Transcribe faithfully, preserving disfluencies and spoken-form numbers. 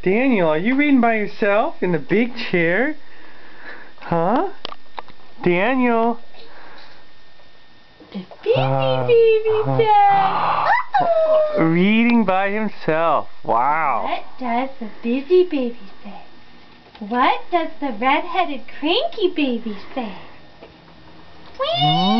Daniel, are you reading by yourself in the big chair? Huh? Daniel? The busy uh, baby uh, says. Uh-oh. Reading by himself. Wow. What does the busy baby say? What does the red-headed cranky baby say? Whee!